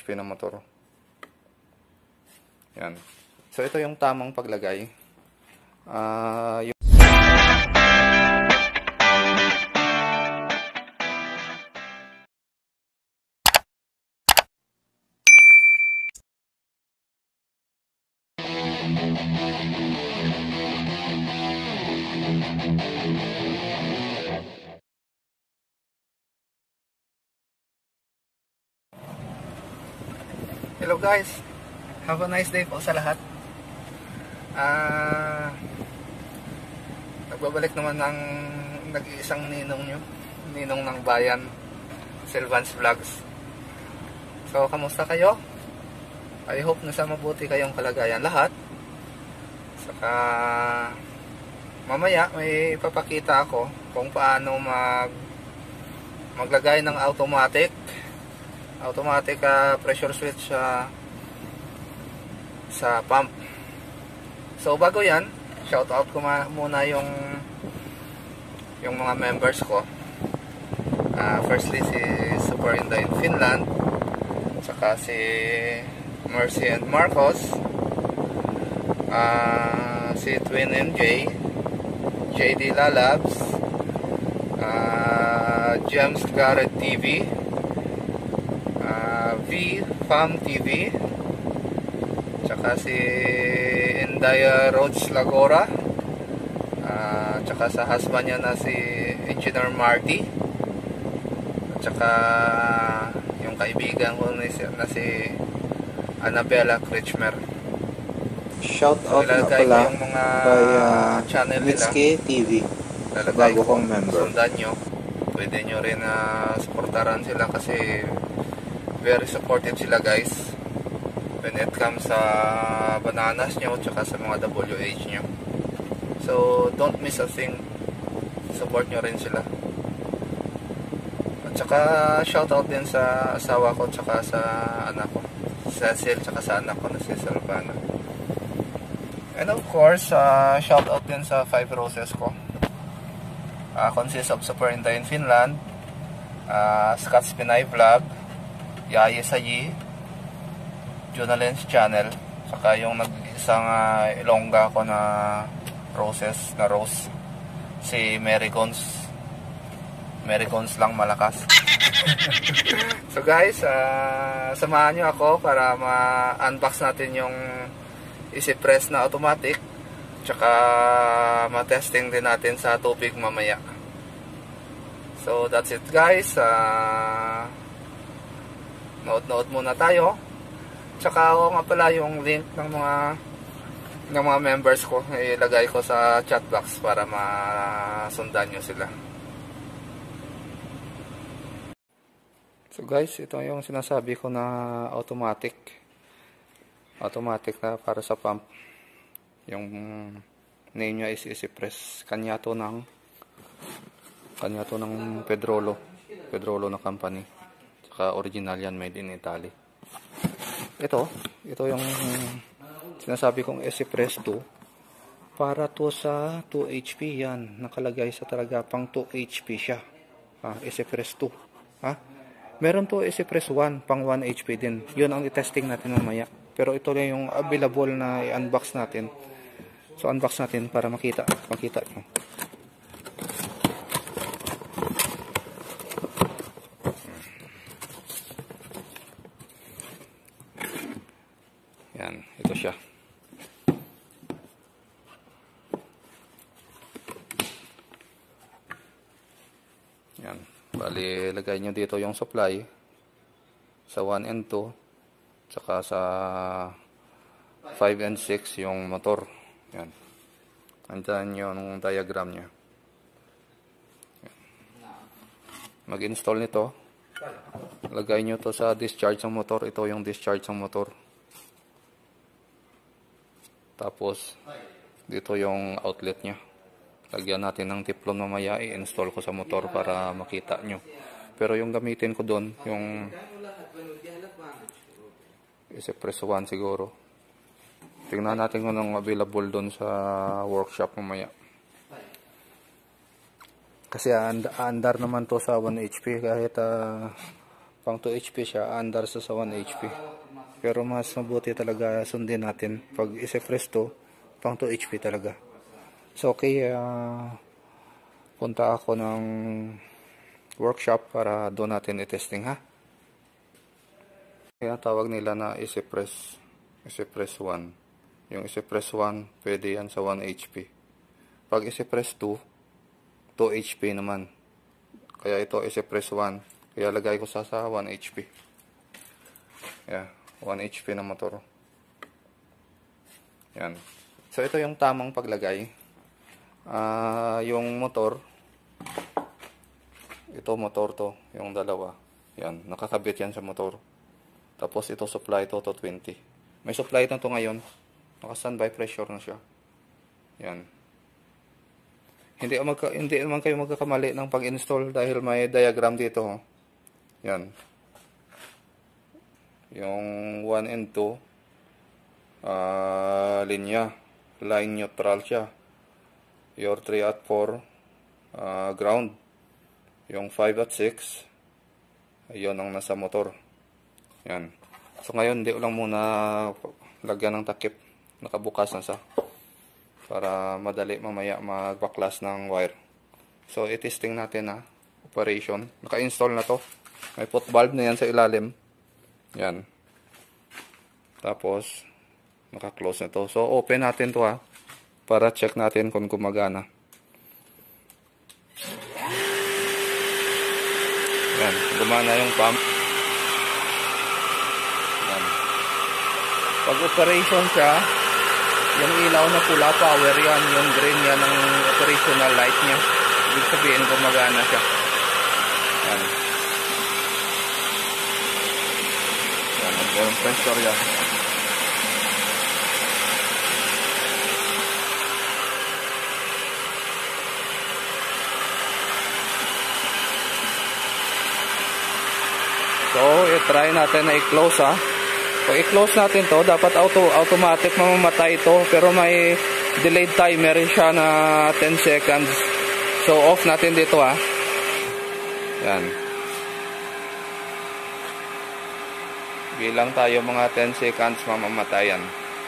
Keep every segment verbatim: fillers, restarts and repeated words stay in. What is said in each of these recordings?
P na motor. Yan. So ito yung tamang paglagay. Ah, uh, yung Hello guys, have a nice day po sa lahat. Ah, uh, nagbabalik naman ng nag-iisang ninong nyo, ninong ng bayan, Sylvans Vlogs. So, kamusta kayo? I hope nasa mabuti kayong kalagayan lahat. Saka mamaya may ipapakita ako kung paano mag maglagay ng automatic automatic uh, pressure switch uh, sa pump. So bago yan, shout out ko muna yung yung mga members ko. Uh, firstly si Super Inda in Finland, saka si Mercy and Marcos, uh, si Twin M J, J D Lalabs, uh, James Garrett T V, V Fam T V, tsaka si Indaya Rhodes Lagora, uh, tsaka sa husband niya na si Engineer Marty, at tsaka yung kaibigan ko na si, na si Annabella Kretschmer. Shout out so, na pala yung mga kay uh, channel Mitsuki T V, bago kong member. Sundan nyo, pwede nyo rin uh, supportaran sila kasi very supportive sila guys when it comes sa bananas nyo tsaka sa mga W H nyo. So don't miss a thing, support nyo rin sila. At saka shoutout din sa asawa ko tsaka sa anak ko, Cecil, tsaka sa anak ko na si Silvana. And of course uh, shoutout din sa five roses ko, uh, consists of Super Inda in Finland, uh, Scott's Pinay Vlog, Yaye Sayi, Jonalen's Channel, saka yung nag-isang uh, ilongga ko na roses na rose, si Mary Gons. Mary Gons lang malakas. So guys, uh, samahan nyo ako para ma-unbox natin yung Easy Press na automatic, tsaka ma-testing din natin sa tubig mamaya. So that's it guys. uh, Nood-nood muna tayo. Tsaka ako nga pala yung link ng mga ng mga members ko, ilagay ko sa chat box para masundan nyo sila. So guys, ito yung sinasabi ko na automatic. Automatic na para sa pump. Yung name niya is Easy Press. Kanya to ng kanya to ng Pedrolo. Pedrolo na company. Original yan, made in Italy. Ito, ito yung sinasabi kong Easy Press two. Para to sa two H P yan. Nakalagay sa talaga pang two H P siya. Ah, Easy Press two. Ha? Meron to Easy Press one, pang one H P din. Yun ang i-testing natin mamaya. Pero ito lang yung available na i-unbox natin. So, unbox natin para makita. Makita nyo. Yan, ito siya. Yan, bali lagay nyo dito yung supply sa one and two, tsaka sa five and six yung motor. Yan, andyan yung diagram nya. Mag-install nito, lagay nyo to sa discharge ng motor. Ito yung discharge ng motor. Tapos, dito yung outlet nya. Lagyan natin ng tiplon mamaya. I-install ko sa motor para makita nyo. Pero yung gamitin ko doon, yung Easy Press one siguro. Tingnan natin kung anong available doon sa workshop mamaya. Kasi andar naman to sa one H P kahit uh, Pang two H P siya, andar sa sa one H P. Pero mas mabuti talaga sundin natin. Pag easy press to, pang two H P talaga. So okay, uh, punta ako ng workshop para doon natin i-testing, ha. Kaya tawag nila na easy press, easy press one. Yung easy press one, pwede yan sa one H P. Pag easy press two, two H P naman. Kaya ito easy press one. Kaya lagay ko sa sa one H P. Yeah, one H P na motor. Yan. So ito yung tamang paglagay. Ah, uh, yung motor, ito motor to, yung dalawa. Yan, nakakabit yan sa motor. Tapos ito supply to to twenty. May supply na to ngayon. Naka-standby pressure na siya. Yan. Hindi magka, hindi naman kayo magkakamali ng pag-install dahil may diagram dito. Oh. Yan. Yung one and two uh, linya, line neutral siya. Your three at four uh, ground. Yung five at six ayun ang nasa motor. Yan. So ngayon hindi lang muna lagyan ng takip. Nakabukas na sa para madali mamaya magbaklas ng wire. So i-testing natin na operation. Naka-install na to. May pot valve na yan sa ilalim. Yan. Tapos, naka-close na to. So, open natin to ha. Para check natin kung gumagana. Yan. Gumana yung pump. Yan. Pag operation siya, yung ilaw na pula, power yan. Yung green yan ang operational light niya. Ibig sabihin, gumagana siya. Yan. Yung pressure yan. So, i-try natin na i-close ha. Pag i-close natin to, dapat auto automatic mamamatay ito. Pero may delayed timer siya na ten seconds. So, off natin dito ha. Yan. Bilang tayo mga ten seconds mamamatayan.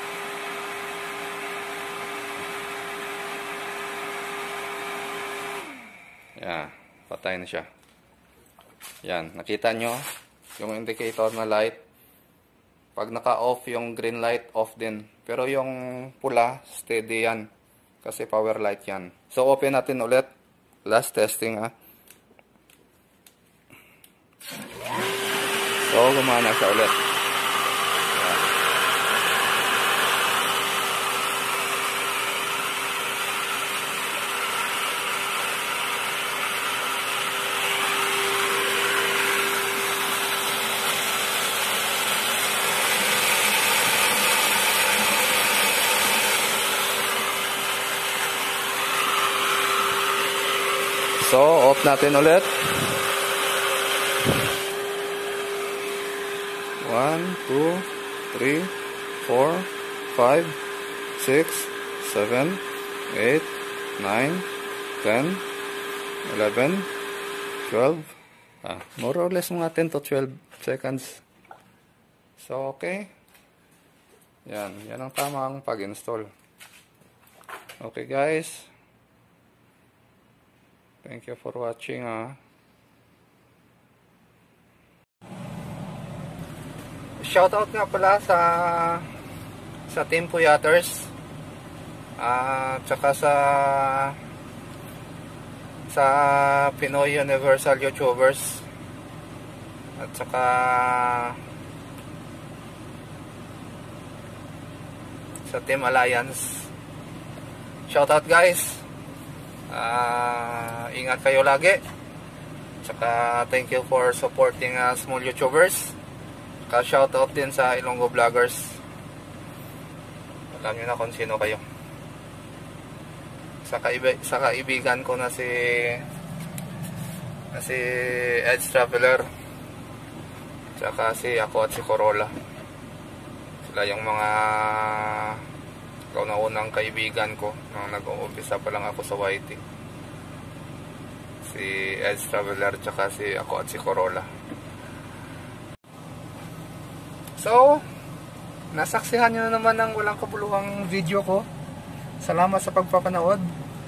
Yan, patay na siya. Yan, nakita nyo yung indicator na light. Pag naka-off yung green light, off din. Pero yung pula, steady yan. Kasi power light yan. So open natin ulit. Last testing ha. So, gumana siya ulit. Ayan. So, off natin ulit. one, two, three, four, five, six, seven, eight, nine, ten, eleven, twelve. Ah, more or less mga ten to twelve seconds. So, okay. Yan. Yan ang tamang pag-install. Okay, guys. Thank you for watching, ah. Shoutout nga pala sa sa Team Puyaters at uh, saka sa sa Pinoy Universal YouTubers at saka sa Team Alliance. Shoutout guys. Uh, ingat kayo lagi. Saka thank you for supporting uh, small YouTubers. Ka-shoutout din sa Ilonggo Vloggers. Alam nyo na kung sino kayo. Sa, kaibi sa kaibigan ko na si na si Edge Traveler. Tsaka si ako at si Corolla. Sila yung mga kauna-unang kaibigan ko nang nag-uumpisa pa lang ako sa Y T. Si Edge Traveler tsaka si ako at si Corolla. So, nasaksihan nyo na naman ng walang kabuluhang video ko. Salamat sa pagpapanood.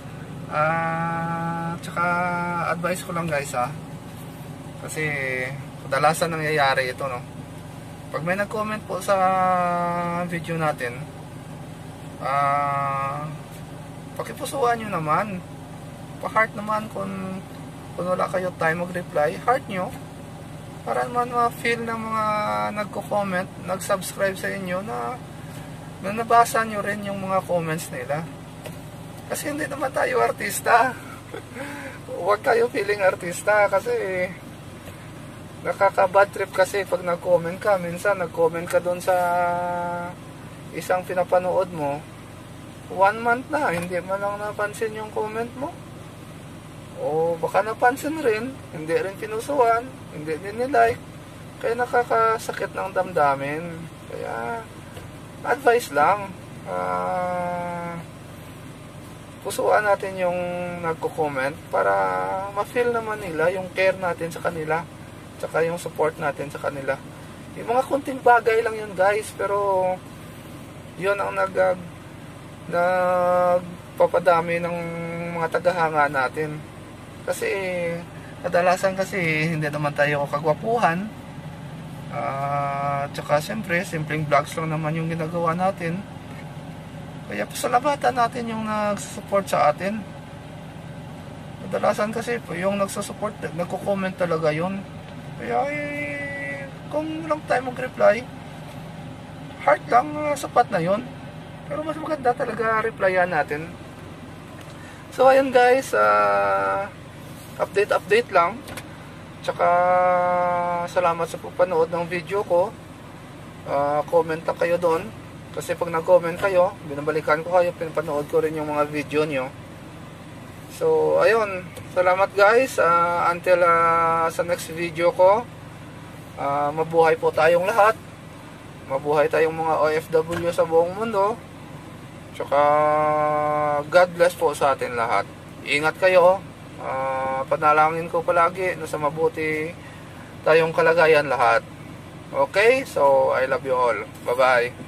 Ah, uh, tsaka advice ko lang guys ha. Kasi kadalasan nangyayari ito, no. Pag may nag-comment po sa video natin, ah, uh, pakipusuan nyo naman. Pa-heart naman kung kung wala kayo time mag-reply, heart nyo. Para naman ma-feel ng mga nagko-comment, nag-subscribe sa inyo na, na nabasa nyo rin yung mga comments nila. Kasi hindi naman tayo artista. Huwag tayo feeling artista kasi nakaka-bad trip kasi pag nag-comment ka. Minsan nag-comment ka doon sa isang pinapanood mo, one month na, hindi man lang napansin yung comment mo. O baka napansin rin, hindi rin pinusuan, hindi din nilike. Kaya nakakasakit ng damdamin. Kaya advice lang, uh, pusuan natin yung nagko-comment para ma-feel naman nila yung care natin sa kanila, tsaka yung support natin sa kanila. Yung mga kunting bagay lang yun guys, pero yun ang nag nagpapadami ng mga tagahanga natin. Kasi kadalasan kasi hindi naman tayo kagwapuhan. Uh, tsaka siyempre, simpleng vlogs lang naman yung ginagawa natin. Kaya pasalamatan natin yung nagsusupport sa atin. Kadalasan kasi po yung nagsusupport, nagko-comment talaga yun. Kaya eh, kung lang tayo mag-reply, heart lang, uh, sapat na yun. Pero mas maganda talaga replyan natin. So ayun guys, uh, update update lang. Tsaka salamat sa pagpanood ng video ko. Uh, comment lang kayo doon. Kasi pag nag-comment kayo, binabalikan ko kayo, pinapanood ko rin yung mga video nyo. So ayun, salamat guys. Uh, until uh, sa next video ko, uh, mabuhay po tayong lahat. Mabuhay tayong mga O F W sa buong mundo. Tsaka God bless po sa atin lahat. Ingat kayo. Uh, panalangin ko palagi na sa mabuti tayong kalagayan lahat. Okay? So, I love you all. Bye-bye.